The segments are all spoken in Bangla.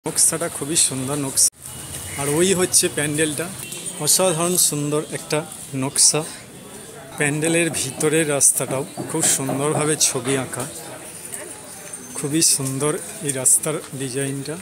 নকশাটা খুবই সুন্দর নকশা আর ওই হচ্ছে প্যান্ডেলটা অসাধারণ সুন্দর একটা নকশা প্যান্ডেলের ভিতরের রাস্তাটাও খুব সুন্দরভাবে ছবি আঁকা খুবই সুন্দর এই রাস্তার ডিজাইনটা।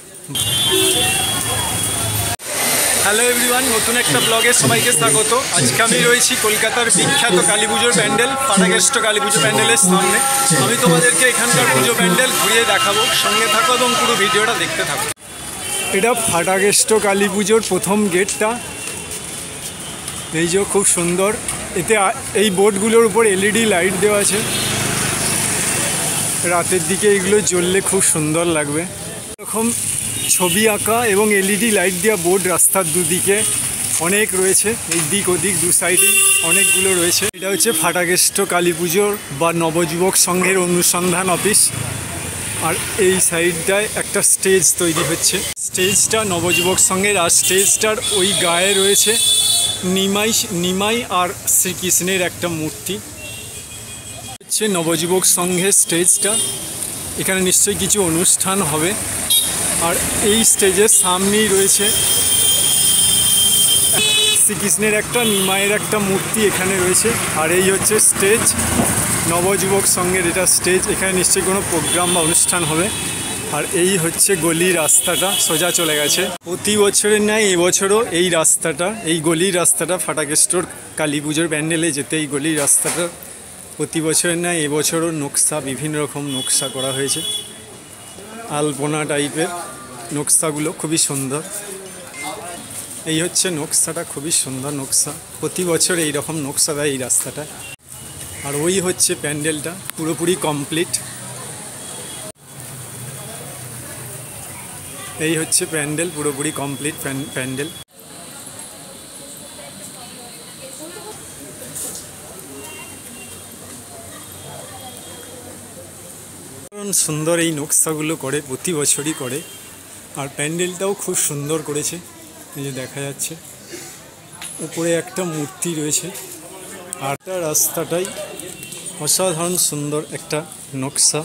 হ্যালো এভরিওয়ান, নতুন একটা ব্লগে সবাইকে স্বাগত। আজকে আমি রয়েছি কলকাতার বিখ্যাত কালী পুজোর প্যান্ডেল ফাটাকেষ্ট কালী পুজো প্যান্ডেলের সামনে। আমি তোমাদেরকে এখানকার পুজো প্যান্ডেল ঘুরিয়ে দেখাবো, সঙ্গে থাকো এবং পুরো ভিডিওটা দেখতে থাকো। এটা ফাটাকেষ্ট কালী পুজোর প্রথম গেটটা, এই যে খুব সুন্দর। এতে এই বোর্ডগুলোর উপর এলইডি লাইট দেওয়া আছে, রাতের দিকে এগুলো জ্বললে খুব সুন্দর লাগবে। এরকম ছবি আঁকা এবং এলইডি লাইট দেওয়া বোর্ড রাস্তার দুদিকে অনেক রয়েছে, এই দিক ওদিক দু সাইডেই অনেকগুলো রয়েছে। এটা হচ্ছে ফাটাকেষ্ট কালী পুজোর বা নবযুবক সংঘের অনুসন্ধান অফিস। আর এই সাইডটায় একটা স্টেজ তৈরি হচ্ছে, স্টেজটা নবযুবক সংঘের। আর স্টেজটার ওই গায়ে রয়েছে নিমাই আর শ্রীকৃষ্ণের একটা মূর্তি। হচ্ছে নবযুবক সংঘের স্টেজটা, এখানে নিশ্চয়ই কিছু অনুষ্ঠান হবে। আর এই স্টেজের সামনেই রয়েছে শ্রীকৃষ্ণের একটা নিমাইয়ের একটা মূর্তি এখানে রয়েছে। আর এই হচ্ছে স্টেজ নবযুবক সংঘের, এটা স্টেজ, এখানে নিশ্চয়ই কোনো প্রোগ্রাম বা অনুষ্ঠান হবে। আর এই হচ্ছে গলি রাস্তাটা, সোজা চলে গেছে। প্রতি বছরের ন্যায় এবছরও এই রাস্তাটা, এই গলির রাস্তাটা ফাটাকেষ্টর কালী পুজোর প্যান্ডেলে যেতে এই গলির রাস্তাটা প্রতি বছরের ন্যায় এবছরও নকশা, বিভিন্ন রকম নকশা করা হয়েছে। আলপনা টাইপের নকশাগুলো খুবই সুন্দর। এই হচ্ছে নকশাটা, খুবই সুন্দর নকশা। প্রতি বছর এই রকম নকশা দেয় এই রাস্তাটা। আর ওই হচ্ছে প্যান্ডেলটা পুরোপুরি কমপ্লিট। এই হচ্ছে প্যান্ডেল, পুরোপুরি কমপ্লিট প্যান্ডেল। সুন্দর এই নকশাগুলো করে, প্রতি বছরই করে। আর প্যান্ডেলটাও খুব সুন্দর করেছে, এই যে দেখা যাচ্ছে উপরে একটা মূর্তি রয়েছে। আর রাস্তাটাই অসাধারণ সুন্দর একটা নকশা।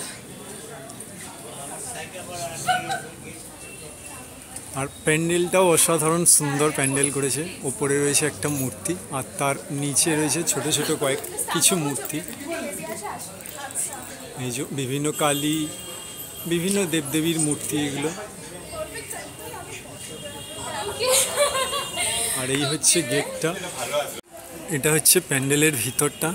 আর প্যান্ডেলটাও অসাধারণ সুন্দর প্যান্ডেল করেছে। ওপরে রয়েছে একটা মূর্তি আর তার নিচে রয়েছে ছোট ছোট কিছু মূর্তি। এই যে বিভিন্ন কালী, বিভিন্ন দেবদেবীর মূর্তি এগুলো। আর এই হচ্ছে গেটটা, এটা হচ্ছে প্যান্ডেলের ভিতরটা।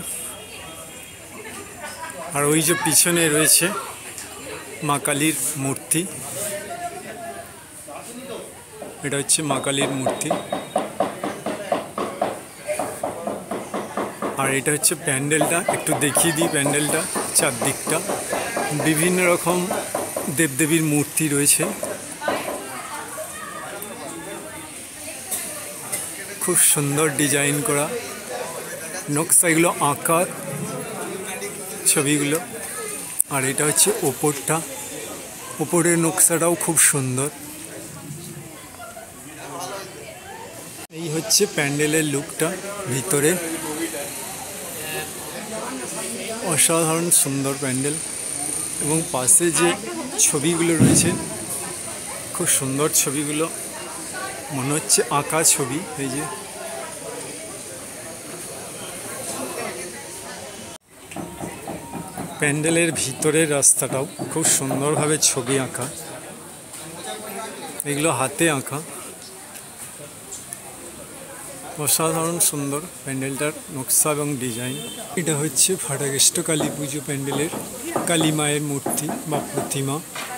আর ওই যে পিছনে রয়েছে মা কালীর মূর্তি, এটা হচ্ছে মা কালীর মূর্তি। আর এটা হচ্ছে প্যান্ডেলটা, একটু দেখিয়ে দিই প্যান্ডেলটা চারদিকটা। বিভিন্ন রকম দেবদেবীর মূর্তি রয়েছে, খুব সুন্দর ডিজাইন করা নকশা, এগুলো আঁকার ছবিগুলো। আর এটা হচ্ছে ওপরটা, ওপরের নকশাটাও খুব সুন্দর। এই হচ্ছে প্যান্ডেলের লুকটা ভিতরে, অসাধারণ সুন্দর প্যান্ডেল। এবং পাশে যে ছবিগুলো রয়েছে খুব সুন্দর ছবিগুলো, মনে হচ্ছে আঁকা ছবি। এই যে প্যান্ডেলের ভিতরের রাস্তাটাও খুব সুন্দরভাবে ছবি আঁকা, এগুলো হাতে আঁকা। অসাধারণ সুন্দর প্যান্ডেলটার নকশা এবং ডিজাইন। এটা হচ্ছে ফাটাকেষ্ট কালী পুজো প্যান্ডেলের কালী মায়ের মূর্তি বা প্রতিমা।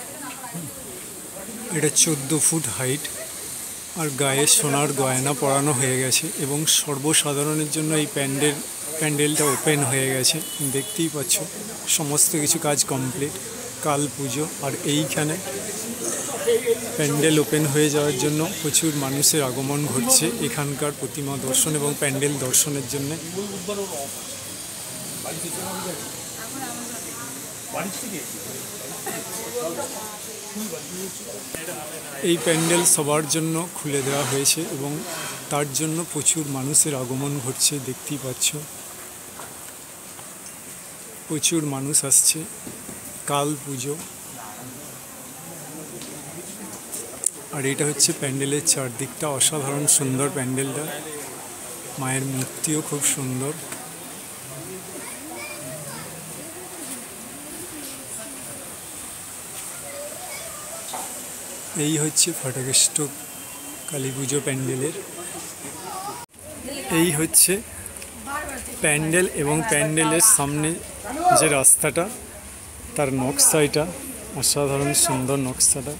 এটা 14 ফুট হাইট। আর গায়ে সোনার গয়না পরানো হয়ে গেছে এবং সর্বসাধারণের জন্য এই প্যান্ডেলটা ওপেন হয়ে গেছে। দেখতেই পাচ্ছ সমস্ত কিছু কাজ কমপ্লিট, কাল পুজো। আর এইখানে প্যান্ডেল ওপেন হয়ে যাওয়ার জন্য প্রচুর মানুষের আগমন ঘটছে এখানকার প্রতিমা দর্শন এবং প্যান্ডেল দর্শনের জন্য। এই প্যান্ডেল সবার জন্য খুলে দেওয়া হয়েছে এবং তার জন্য প্রচুর মানুষের আগমন ঘটছে, দেখতেই পাচ্ছ প্রচুর মানুষ আসছে। কাল পুজো আর এটা হচ্ছে প্যান্ডেলের চারদিকটা, অসাধারণ সুন্দর প্যান্ডেলটা, মায়ের মূর্তিও খুব সুন্দর। এই হচ্ছে ফটাকেষ্ট কালী পুজো প্যান্ডেলের। এই হচ্ছে প্যান্ডেল এবং প্যান্ডেলের সামনে যে রাস্তাটা, তার নকশা, এটা অসাধারণ সুন্দর নকশাটা।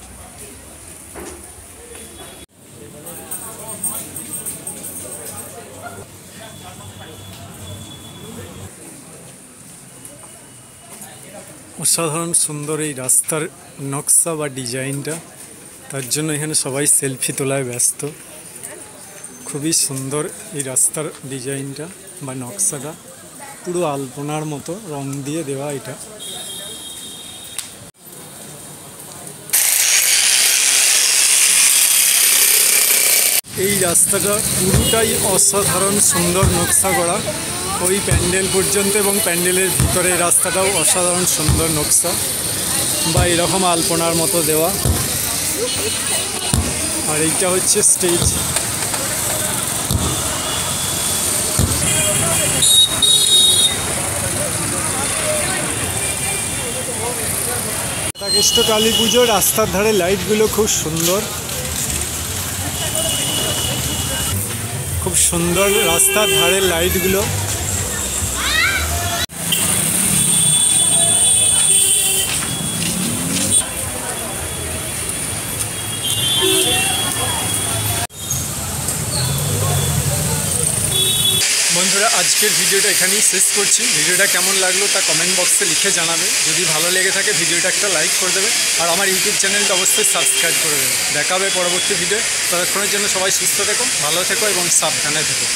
অসাধারণ সুন্দর এই রাস্তার নকশা বা ডিজাইনটা, তার জন্য এখানে সবাই সেলফি তোলায় ব্যস্ত। খুবই সুন্দর এই রাস্তার ডিজাইনটা বা নকশাটা, পুরো আলপনার মতো রং দিয়ে দেওয়া এটা। এই রাস্তাটা পুরোটাই অসাধারণ সুন্দর নকশা করা, ওই প্যান্ডেল পর্যন্ত, এবং প্যান্ডেলের ভিতরে রাস্তাটাও অসাধারণ সুন্দর নকশা বা এরকম আলপনার মতো দেওয়া। আর এইটা হচ্ছে স্টেজ। ফটাকেষ্ট কালী পুজোর রাস্তার ধারে লাইটগুলো খুব সুন্দর, খুব সুন্দর রাস্তার ধারে লাইটগুলো। বন্ধুরা, আজকের ভিডিওটা এখানেই শেষ করছি। ভিডিওটা কেমন লাগলো তা কমেন্ট বক্সে লিখে জানাবে। যদি ভালো লেগে থাকে ভিডিওটা একটা লাইক করে দেবে, আর আমার ইউটিউব চ্যানেলটা অবশ্যই সাবস্ক্রাইব করে দেবে। দেখা হবে পরবর্তী ভিডিও। ততক্ষণের জন্য সবাই সুস্থ থেকো, ভালো থেকো এবং সাবধানে থেকো।